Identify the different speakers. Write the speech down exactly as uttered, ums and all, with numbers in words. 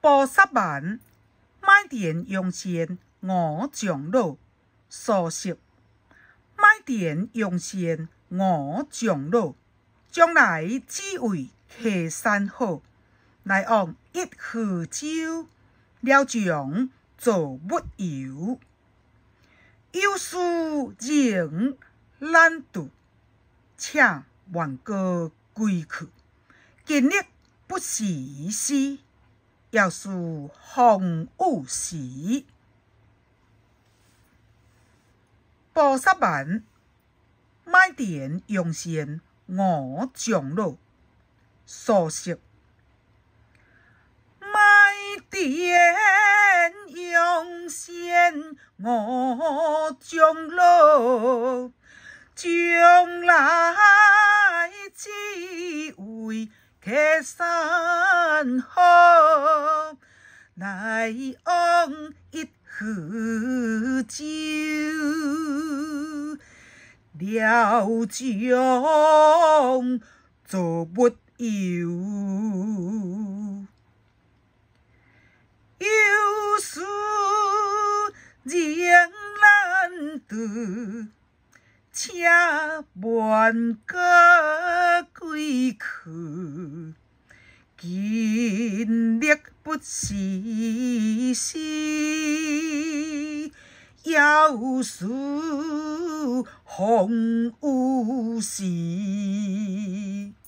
Speaker 1: 菩萨蛮，卖田用钱我长老，所食卖田用钱我长老，将来只为客山好，来往一河舟，了将做木油。有事仍懒惰，请愿歌归去。今日不是时，要是风雨时。菩萨蛮，卖田用钱我长老，所食卖田用钱我长老，将来只为客山好，来往一河舟，了将做木油。有事仍懒惰，请愿歌归去。今日不是时，要是风雨时。